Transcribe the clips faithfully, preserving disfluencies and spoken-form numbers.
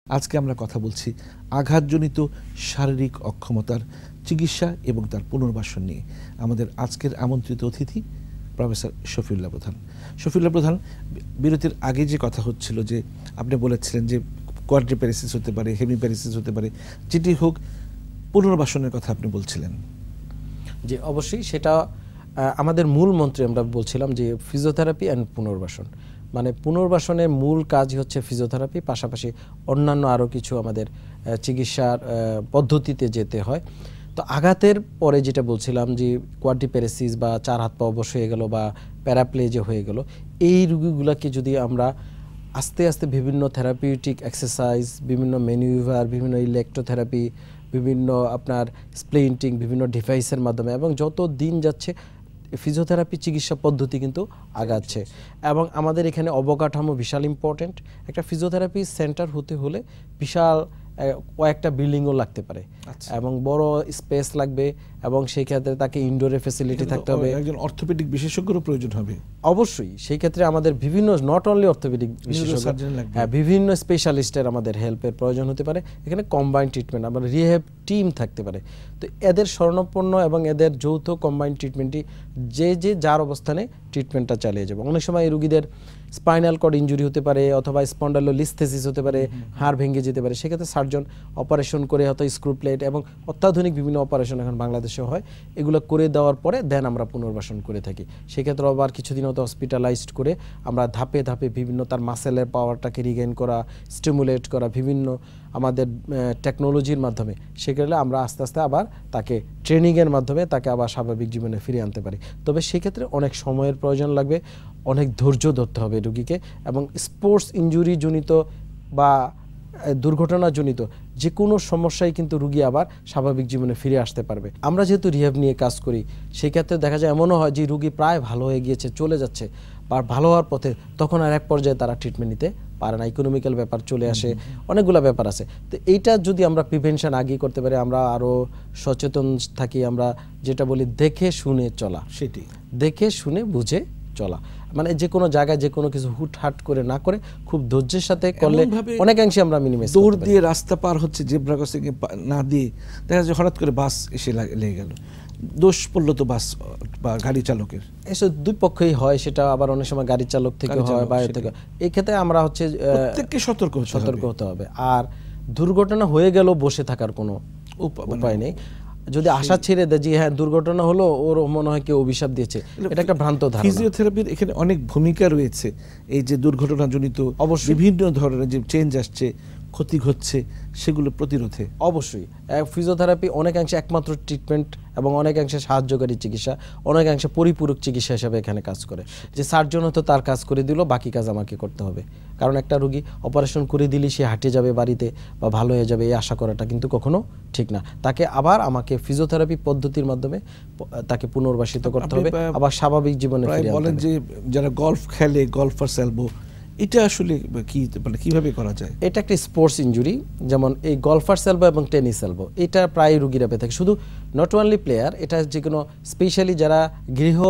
আজকে আমরা কথা বলছি আঘাতজনিত শারীরিক অক্ষমতার চিকিৎসা এবং তার পুনর্বাসন নিয়ে। আমাদের আজকের আমন্ত্রিত অতিথি প্রফেসর শফিউল্লাহ প্রধান। শফিউল্লাহ প্রধান, বিরতির আগে যে কথা হচ্ছিল যে আপনি বলেছিলেন যে কোয়াড্রিপ্যারালিসিস হতে পারে, হেমিপ্যারালিসিস হতে পারে, যেটি হোক পুনর্বাসনের কথা আপনি বলছিলেন। যে অবশ্যই সেটা আমাদের মূল মন্ত্রে আমরা বলছিলাম যে ফিজিওথেরাপি অ্যান্ড পুনর্বাসন, মানে পুনর্বাসনের মূল কাজই হচ্ছে ফিজিওথেরাপি, পাশাপাশি অন্যান্য আরও কিছু আমাদের চিকিৎসার পদ্ধতিতে যেতে হয়। তো আঘাতের পরে যেটা বলছিলাম যে কোয়াড্রিপ্যারালিসিস বা চার হাত পা অবশ হয়ে গেল বা প্যারাপ্লেজিয়া হয়ে গেল, এই রোগীগুলোকে যদি আমরা আস্তে আস্তে বিভিন্ন থেরাপিউটিক এক্সারসাইজ, বিভিন্ন ম্যানুভার, বিভিন্ন ইলেকট্রোথেরাপি, বিভিন্ন আপনার স্প্লিন্টিং, বিভিন্ন ডিভাইসের মাধ্যমে, এবং যত দিন যাচ্ছে ফিজিওথেরাপি চিকিৎসা পদ্ধতি কিন্তু আগাচ্ছে। এবং আমাদের এখানে অবকাঠামো বিশাল ইম্পর্টেন্ট। একটা ফিজিওথেরাপি সেন্টার হতে হলে বিশাল কয়েকটা বিল্ডিংও লাগতে পারে এবং বড় স্পেস লাগবে, এবং সেই ক্ষেত্রে তাকে ইনডোরে ফ্যাসিলিটি থাকতে হবে, একজন অর্থোপেডিক বিশেষজ্ঞের প্রয়োজন হবে অবশ্যই। সেই ক্ষেত্রে আমাদের বিভিন্ন নট অনলি অর্থোপেডিক বিশেষজ্ঞ, হ্যাঁ, বিভিন্ন স্পেশালিস্টের আমাদের হেল্পের প্রয়োজন হতে পারে। এখানে কম্বাইন্ড ট্রিটমেন্ট, আমাদের রিহ্যাব টিম থাকতে পারে। তো এদের শরণাপন্ন এবং এদের যৌথ কম্বাইন্ড ট্রিটমেন্টই যে যে যার অবস্থানে ট্রিটমেন্টটা চালিয়ে যাবে। অনেক সময় এই রোগীদের স্পাইনাল কর্ড ইনজুরি হতে পারে, অথবা স্পন্ডাইলোলিস্থেসিস হতে পারে, হাড় ভেঙে যেতে পারে। সেক্ষেত্রে সার্জন অপারেশন করে, হয়তো স্ক্রু প্লেট এবং অত্যাধুনিক বিভিন্ন অপারেশন এখন বাংলাদেশে হয়, এগুলো করে দেওয়ার পরে দেন আমরা পুনর্বাসন করে থাকি। সেক্ষেত্রে আবার কিছুদিন হয়তো হসপিটালাইজড করে আমরা ধাপে ধাপে বিভিন্ন তার মাসেলের পাওয়ারটাকে রিগেইন করা, স্টিমুলেট করা বিভিন্ন আমাদের টেকনোলজির মাধ্যমে, সেক্ষেত্রে আমরা আস্তে আস্তে আবার তাকে ট্রেনিংয়ের মাধ্যমে তাকে আবার স্বাভাবিক জীবনে ফিরিয়ে আনতে পারি। তবে সেক্ষেত্রে অনেক সময়ের প্রয়োজন লাগবে, অনেক ধৈর্য ধরতে হবে রোগীকে, এবং স্পোর্টস ইনজুরি জনিত বা দুর্ঘটনাজনিত যে কোনো সমস্যায় কিন্তু রুগী আবার স্বাভাবিক জীবনে ফিরে আসতে পারবে। আমরা যেহেতু রিহ্যাব নিয়ে কাজ করি, সেই ক্ষেত্রে দেখা যায় এমনও হয় যে রুগী প্রায় ভালো হয়ে গিয়েছে, চলে যাচ্ছে বা ভালো হওয়ার পথে, তখন আর এক পর্যায়ে তারা ট্রিটমেন্ট নিতে পারে না, ইকোনমিক্যাল ব্যাপার চলে আসে, অনেকগুলো ব্যাপার আছে। তো এইটা যদি আমরা প্রিভেনশন আগে করতে পারি, আমরা আরও সচেতন থাকি, আমরা যেটা বলি দেখে শুনে চলা, সেটি দেখে শুনে বুঝে চলা, মানে যে কোনো জায়গায় যে কোনো কিছু হুটহাট করে না করে খুব ধৈর্যের সাথে করলে অনেকাংশে আমরা মিনিমাইজ। দৌড় দিয়ে রাস্তা পার হচ্ছে জেব্রা ক্রসিংয়ে না দিয়ে দেখা যায় হঠাৎ করে বাস এসে লেগে গেল, দোষ পড়লো তো বাস বা গাড়ি চালকের। এসব দুই পক্ষই হয়, সেটা আবার অনেক সময় গাড়ি চালক থেকে হয়, বাইরে থেকে। এই ক্ষেত্রে আমরা হচ্ছে প্রত্যেককে সতর্ক সতর্ক হতে হবে। আর দুর্ঘটনা হয়ে গেল বসে থাকার কোনো উপায় নেই। যদি আশা ছেড়ে দেয় যে হ্যাঁ দুর্ঘটনা হলো, ওর মনে হয় কেউ অভিশাপ দিয়েছে, এটা একটা ভ্রান্ত ধারণা। ফিজিওথেরাপির এখানে অনেক ভূমিকা রয়েছে। এই যে দুর্ঘটনাজনিত অবশ্যই বিভিন্ন ধরনের যে চেঞ্জ আসছে, ক্ষতি ঘটছে, সেগুলো প্রতিরোধে অবশ্যই ফিজিওথেরাপি অনেকাংশে একমাত্র ট্রিটমেন্ট এবং অনেকাংশে সাহায্যকারী চিকিৎসা, অনেকাংশে পরিপূরক চিকিৎসা হিসাবে এখানে কাজ করে। যে সার্জন হয়তো তার কাজ করে দিল, বাকি কাজ আমাকে করতে হবে। কারণ একটা রোগী অপারেশন করে দিলে সে হাঁটে যাবে বাড়িতে বা ভালো হয়ে যাবে, এই আশা করাটা কিন্তু কখনো ঠিক না। তাকে আবার আমাকে ফিজিওথেরাপি পদ্ধতির মাধ্যমে তাকে পুনর্বাসিত করতে হবে, আবার স্বাভাবিক জীবনে ফিরে আনতে হবে। বলেন যে যারা গলফ খেলে, গলফার্স এলবো, এটা আসলে কি মানে কিভাবে করা যায়? এটা একটা স্পোর্টস ইনজুরি, যেমন এই গলফার্স এলবো এবং টেনিস এলবো, এটা প্রায় রোগীরা পেয়ে থাকে। শুধু নট অনলি প্লেয়ার, এটা যে কোনো স্পেশালি যারা গৃহ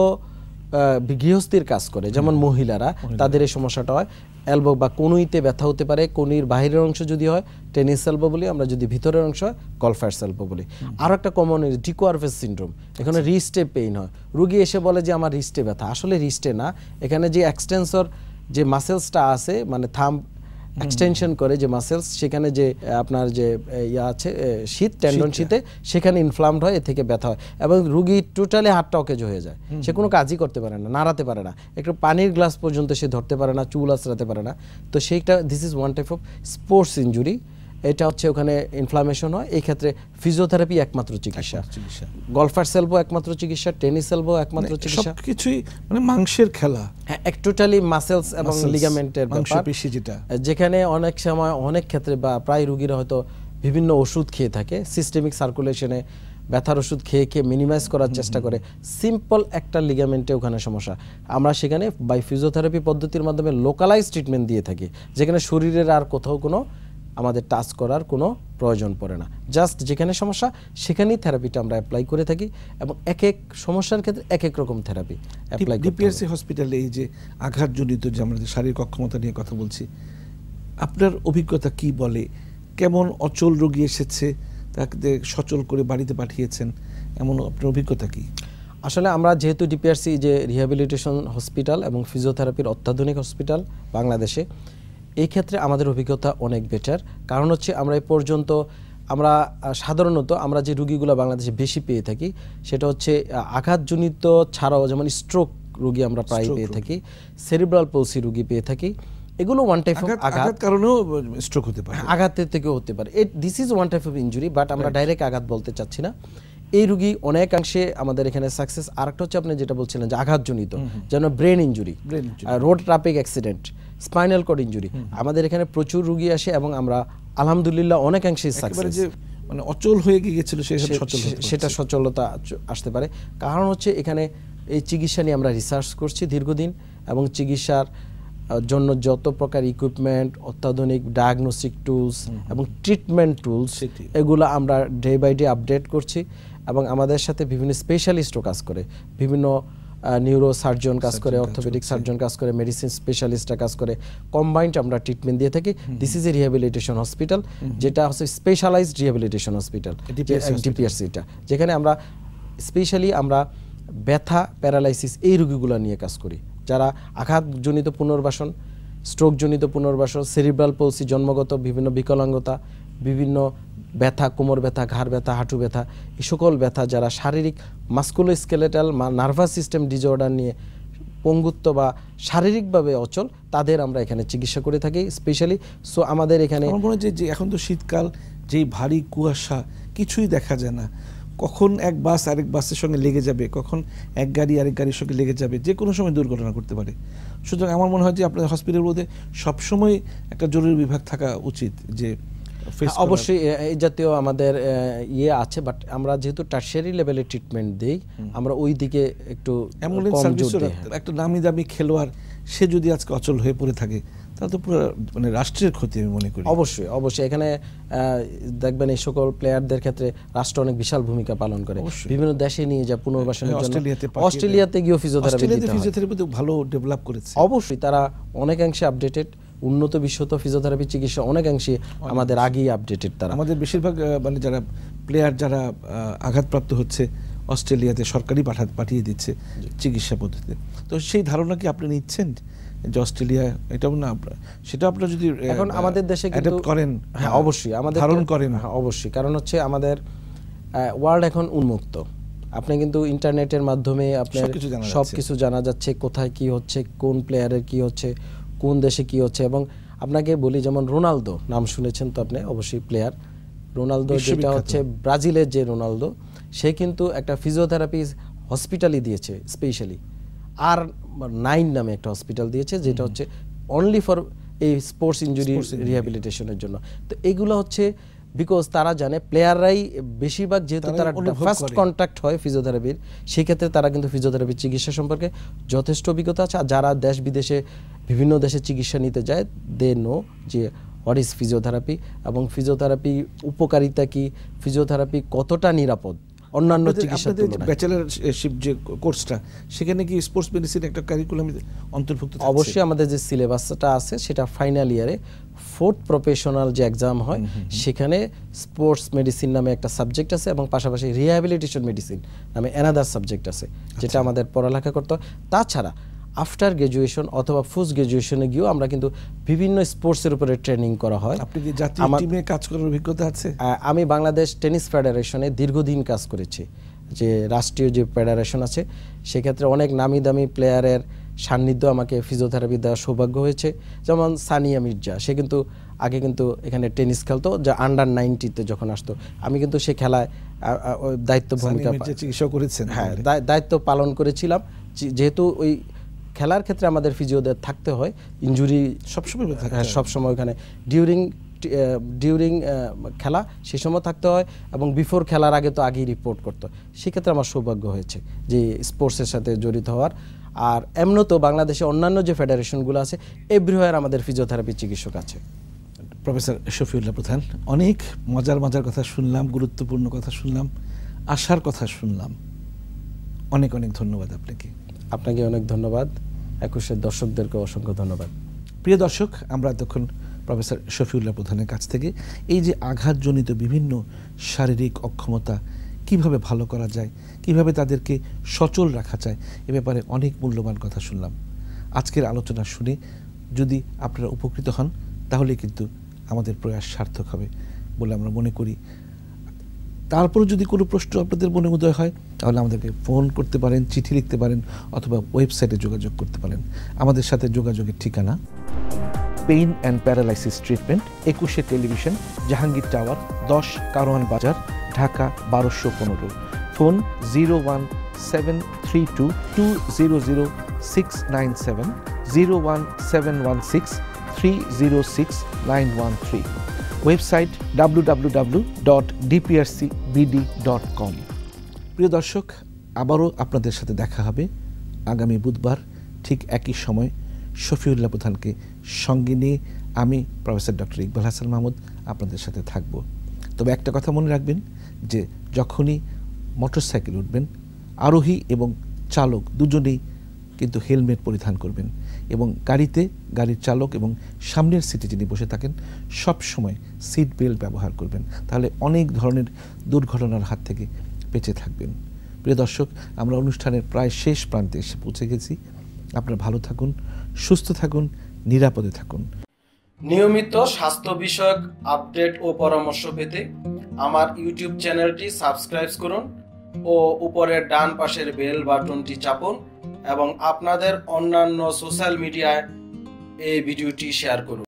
গৃহস্থির কাজ করে, যেমন মহিলারা, তাদের এই সমস্যাটা হয়। এলবো বা কনুইতে ব্যথা হতে পারে, কনুইর বাহিরের অংশ যদি হয় টেনিস এলবো বলি আমরা, যদি ভিতরের অংশ হয় গলফার্স এলবো বলি। আর একটা কমন ডিকোয়ারভেস সিনড্রোম, এখানে রিস্টে পেইন হয়। রোগী এসে বলে যে আমার রিস্টে ব্যথা, আসলে রিস্টে না, এখানে যে এক্সটেন্সর যে মাসেলসটা আছে, মানে থাম্ব এক্সটেনশন করে যে মাসেলস, সেখানে যে আপনার যে ইয়া আছে শীত, টেন্ডন শীতে, সেখানে ইনফ্লামড হয়, এ থেকে ব্যথা হয়, এবং রুগী টোটালি হাতটা অকেজ হয়ে যায়, সে কোনো কাজই করতে পারে না, নাড়াতে পারে না, একটু পানির গ্লাস পর্যন্ত সে ধরতে পারে না, চুল আঁচড়াতে পারে না। তো সেইটা this is one type of sports injury. এটা হচ্ছে ওখানে ইনফ্লামেশন হয়, এই ক্ষেত্রে ফিজিওথেরাপি একমাত্র চিকিৎসা, গলফার্স এলবো একমাত্র চিকিৎসা, টেনিস এলবো একমাত্র চিকিৎসা, সবকিছুই মানে মাংসের খেলা, হ্যাঁ, টোটালি মাসেলস এবং লিগামেন্টের ব্যাপার, যেটা যেখানে অনেক সময় অনেক ক্ষেত্রে বা প্রায় রোগীরা হয়তো বিভিন্ন ওষুধ খেয়ে থাকে, সিস্টেমিক সার্কুলেশনে ব্যথার ওষুধ খেয়ে খেয়ে মিনিমাইজ করার চেষ্টা করে, সিম্পল একটা লিগামেন্টে ওখানে সমস্যা। আমরা সেখানে বাই ফিজিওথেরাপি পদ্ধতির মাধ্যমে লোকালাইজ ট্রিটমেন্ট দিয়ে থাকি, যেখানে শরীরের আর কোথাও কোনো আমাদের টাচ করার কোনো প্রয়োজন পড়ে না, জাস্ট যেখানে সমস্যা সেখানেই থেরাপিটা আমরা অ্যাপ্লাই করে থাকি, এবং এক এক সমস্যার ক্ষেত্রে এক এক রকম থেরাপি অ্যাপ্লাই করি। ডিপিআরসি হসপিটালে এই যে আঘাতজনিত যে আমাদের শারীরিক অক্ষমতা নিয়ে কথা বলছি, আপনার অভিজ্ঞতা কি বলে কেমন অচল রোগী এসেছে তাকে সচল করে বাড়িতে পাঠিয়েছেন, এমন আপনার অভিজ্ঞতা কি? আসলে আমরা যেহেতু ডিপিআরসি যে রিহ্যাবিলিটেশন হসপিটাল এবং ফিজিওথেরাপির অত্যাধুনিক হসপিটাল বাংলাদেশে, এই ক্ষেত্রে আমাদের অভিজ্ঞতা অনেক বেটার। কারণ হচ্ছে আমরা এই পর্যন্ত আমরা সাধারণত আমরা যে রুগীগুলো বাংলাদেশে বেশি পেয়ে থাকি সেটা হচ্ছে আঘাতজনিত ছাড়াও, যেমন স্ট্রোক রুগী আমরা প্রায় পেয়ে থাকি, সেরিব্রাল পলসি রুগী পেয়ে থাকি। এগুলো ওয়ান টাইপ অফ আঘাত কারণেও স্ট্রোক হতে পারে, আঘাতের থেকেও হতে পারে। This is one type of injury, but আমরা ডাইরেক্ট আঘাত বলতে চাচ্ছি না। এই রুগী অনেকাংশে আমাদের এখানে সাকসেস। আরেকটা হচ্ছে আপনি যেটা বলছিলেন যে আঘাতজনিত, যেন brain injury, road traffic accident, spinal cord injury, আমাদের এখানে প্রচুর রুগী আসে এবং আমরা আলহামদুলিল্লাহ অনেকাংশে সাকসেস। মানে অচল হয়ে গিয়েছিল সেটা সচলতা আসতে পারে। কারণ হচ্ছে এখানে এই চিকিৎসা নিয়ে আমরা রিসার্চ করছি দীর্ঘদিন, এবং চিকিৎসার জন্য যত প্রকার ইকুইপমেন্ট, অত্যাধুনিক ডায়াগনস্টিক টুলস এবং ট্রিটমেন্ট টুলস, এগুলো আমরা ডে বাই ডে আপডেট করছি। এবং আমাদের সাথে বিভিন্ন স্পেশালিস্টও কাজ করে, বিভিন্ন নিউরো সার্জন কাজ করে, অর্থোপেডিক সার্জন কাজ করে, মেডিসিন স্পেশালিস্টরা কাজ করে, কম্বাইন্ড আমরা ট্রিটমেন্ট দিয়ে থাকি। This is a rehabilitation hospital, যেটা হচ্ছে স্পেশালাইজড রিহ্যাবিলিটেশন হসপিটাল ডিপিআরসিটা, যেখানে আমরা স্পেশালি আমরা ব্যথা, প্যারালাইসিস এই রোগীগুলো নিয়ে কাজ করি, যারা আঘাতজনিত পুনর্বাসন, স্ট্রোকজনিত পুনর্বাসন, সেরিব্রাল পলসি, জন্মগত বিভিন্ন বিকলাঙ্গতা, বিভিন্ন ব্যথা, কোমর ব্যথা, ঘাড় ব্যথা, হাঁটু ব্যথা, এই সকল ব্যথা যারা শারীরিক মাস্কুলোস্কেলেটাল নার্ভাস সিস্টেম ডিজঅর্ডার নিয়ে পঙ্গুত্ব বা শারীরিকভাবে অচল, তাদের আমরা এখানে চিকিৎসা করে থাকি স্পেশালি। সো আমাদের এখানে আমার মনে হয় যে এখন তো শীতকাল, যেই ভারী কুয়াশা, কিছুই দেখা যায় না, কখন এক বাস আরেক বাসের সঙ্গে লেগে যাবে, কখন এক গাড়ি আরেক গাড়ির সঙ্গে লেগে যাবে, যে কোনো সময় দুর্ঘটনা করতে পারে। সুতরাং আমার মনে হয় যে আপনাদের হসপিটালগুলোতে সবসময় একটা জরুরি বিভাগ থাকা উচিত। যে অবশ্যই এই জাতীয় আমাদের ইয়ে আছে, বাট আমরা যেহেতু টার্সিয়ারি লেভেলে ট্রিটমেন্ট দিই, আমরা ওই দিকে একটু অ্যাম্বুলেন্স সার্ভিস, একটা নামি দামি খেলোয়াড় সে যদি আজকে অচল হয়ে পড়ে থাকে, তাহলে তো পুরো মানে রাষ্ট্রের ক্ষতি আমি মনে করি। অবশ্যই অবশ্যই এখানে দেখবেন এই সকল প্লেয়ারদের ক্ষেত্রে রাষ্ট্র অনেক বিশাল ভূমিকা পালন করে। বিভিন্ন দেশে নিয়ে যায় পুনর্বাসনের জন্য, অস্ট্রেলিয়াতে গিয়ে ফিজিওথেরাপি ভালো ডেভেলপ করেছে। অবশ্যই তারা অনেকাংশে আপডেটেড, উন্নত বিশ্বত ফিজিওথেরাপি চিকিৎসা অনেকাংশে আমাদের আগেই আপডেটেড। তারা আমাদের বেশিরভাগ মানে যারা প্লেয়ার যারা আঘাতপ্রাপ্ত হচ্ছে অস্ট্রেলিয়াতে সরকারি পাঠা পাঠিয়ে দিচ্ছে চিকিৎসা পদ্ধতিতে। তো সেই ধারণা কি আপনি নিচ্ছেন যে অস্ট্রেলিয়া এটাও না, সেটা আপনারা যদি এখন আমাদের দেশে কিন্তু করেন? হ্যাঁ অবশ্যই আমাদের ধারণ করেন। হ্যাঁ অবশ্যই, কারণ হচ্ছে আমাদের ওয়ার্ল্ড এখন উন্মুক্ত, আপনি কিন্তু ইন্টারনেটের মাধ্যমে আপনার সব কিছু জানা যাচ্ছে, কোথায় কি হচ্ছে, কোন প্লেয়ারের কি হচ্ছে, কোন দেশে কি হচ্ছে। এবং আপনাকে বলি, যেমন রোনালদো নাম শুনেছেন তো আপনি, অবশ্যই প্লেয়ার রোনালদো, যেটা হচ্ছে ব্রাজিলের যে রোনালদো, সে কিন্তু একটা ফিজিওথেরাপি হসপিটালই দিয়েছে স্পেশালি, আর নাইন নামে একটা হসপিটাল দিয়েছে, যেটা হচ্ছে অনলি ফর এই স্পোর্টস ইনজুরি রিহ্যাবিলিটেশনের জন্য। তো এগুলো হচ্ছে বিকজ তারা জানে প্লেয়াররাই বেশিরভাগ, যেহেতু তারা ফার্স্ট কন্ট্যাক্ট হয় ফিজিওথেরাপির, সেই ক্ষেত্রে তারা কিন্তু ফিজিওথেরাপির চিকিৎসা সম্পর্কে যথেষ্ট অভিজ্ঞতা আছে। আর যারা দেশ বিদেশে বিভিন্ন দেশে চিকিৎসা নিতে যায়, দে নো যে হোয়াট ইজ ফিজিওথেরাপি এবং ফিজিওথেরাপি উপকারিতা কি, ফিজিওথেরাপি কতটা নিরাপদ অন্যান্য চিকিৎসার তুলনায়। ব্যাচেলরশিপ যে কোর্সটা, সেখানে কি স্পোর্টস মেডিসিন একটা কারিকুলামে অন্তর্ভুক্ত? অবশ্যই আমাদের যে সিলেবাসটা আছে সেটা ফাইনাল ইয়ারে ফোর্থ প্রফেশনাল যে এক্সাম হয়, সেখানে স্পোর্টস মেডিসিন নামে একটা সাবজেক্ট আছে এবং পাশাপাশি রিহ্যাবিলিটেশন মেডিসিন নামে অ্যানাদার সাবজেক্ট আছে, যেটা আমাদের পড়ালেখা করতে হয়। তাছাড়া আফটার গ্র্যাজুয়েশন অথবা পোস্ট গ্র্যাজুয়েশনে গিয়েও আমরা কিন্তু বিভিন্ন স্পোর্টসের উপরে ট্রেনিং করা হয়। আপনি কি জাতীয় টিমে কাজ করার অভিজ্ঞতা আছে? আমি বাংলাদেশ টেনিস ফেডারেশনে দীর্ঘদিন কাজ করেছি, যে রাষ্ট্রীয় যে ফেডারেশন আছে, সেক্ষেত্রে অনেক নামি দামি প্লেয়ারের সান্নিধ্য আমাকে ফিজিওথেরাপি দেওয়ার সৌভাগ্য হয়েছে। যেমন সানিয়া মির্জা, সে কিন্তু আগে কিন্তু এখানে টেনিস খেলতো, যা আন্ডার নাইনটিতে যখন আসতো, আমি কিন্তু সে খেলায় দায়িত্ব ভূমিকা চিকিৎসা করেছেন। হ্যাঁ, দায়িত্ব পালন করেছিলাম, যেহেতু ওই খেলার ক্ষেত্রে আমাদের ফিজিওদের থাকতে হয়, ইনজুরি সবসময় সবসময় ওখানে ডিউরিং ডিউরিং খেলা সেই সময় থাকতে হয়, এবং বিফোর খেলার আগে তো আগেই রিপোর্ট করতে হয়। সেক্ষেত্রে আমার সৌভাগ্য হয়েছে যে স্পোর্টসের সাথে জড়িত হওয়ার। আর এমন তো বাংলাদেশে অন্যান্য যে ফেডারেশনগুলো আছে, এভরিওয়্যার আমাদের ফিজিওথেরাপি চিকিৎসক আছে। প্রফেসর শফিউল্লাহ প্রধান, অনেক মজার মজার কথা শুনলাম, গুরুত্বপূর্ণ কথা শুনলাম, আশার কথা শুনলাম। অনেক অনেক ধন্যবাদ আপনাকে। আপনাকে অনেক ধন্যবাদ, একুশের দর্শকদেরকে অসংখ্য ধন্যবাদ। প্রিয় দর্শক, আমরা এতক্ষণ প্রফেসর শফিউল্লাহ প্রধানের কাছ থেকে এই যে আঘাতজনিত বিভিন্ন শারীরিক অক্ষমতা কিভাবে ভালো করা যায়, কিভাবে তাদেরকে সচল রাখা যায়, এ ব্যাপারে অনেক মূল্যবান কথা শুনলাম। আজকের আলোচনা শুনে যদি আপনারা উপকৃত হন তাহলে কিন্তু আমাদের প্রয়াস সার্থক হবে বলে আমরা মনে করি। তারপরে যদি কোনো প্রশ্ন আপনাদের মনে উদয় হয় তাহলে আমাদেরকে ফোন করতে পারেন, চিঠি লিখতে পারেন, অথবা ওয়েবসাইটে যোগাযোগ করতে পারেন। আমাদের সাথে যোগাযোগের ঠিকানা pain and paralysis treatment, Ekushey television, Jahangir tower, দশ কারওয়ান বাজার, ঢাকা বারোশো পনেরো। Phone zero one seven three two two zero zero six nine seven, zero one seven one six three zero six nine one three. Website W W W dot D P R C B D dot com. প্রিয় দর্শক, আবারও আপনাদের সাথে দেখা হবে আগামী বুধবার ঠিক একই সময় শফিউল্লাহ প্রধানকে সঙ্গে নিয়ে। আমি প্রফেসর ডক্টর ইকবাল হাসান মাহমুদ আপনাদের সাথে থাকব। তবে একটা কথা মনে রাখবেন যে যখনই মোটরসাইকেল উঠবেন আরোহী এবং চালক দুজনেই কিন্তু হেলমেট পরিধান করবেন, এবং গাড়িতে গাড়ির চালক এবং সামনের সিটে যিনি বসে থাকেন সব সময় সিট বেল্ট ব্যবহার করবেন, তাহলে অনেক ধরনের দুর্ঘটনার হাত থেকে বেঁচে থাকবেন। প্রিয় দর্শক, আমরা অনুষ্ঠানের প্রায় শেষ প্রান্তে এসে পৌঁছে গেছি। আপনারা ভালো থাকুন, সুস্থ থাকুন, নিরাপদে থাকুন। নিয়মিত স্বাস্থ্য বিষয়ক আপডেট ও পরামর্শ পেতে আমার ইউটিউব চ্যানেলটি সাবস্ক্রাইব করুন ও উপরের ডান পাশের বেল বাটনটি চাপুন, এবং আপনাদের অন্যান্য সোশ্যাল মিডিয়ায় এই ভিডিওটি শেয়ার করুন।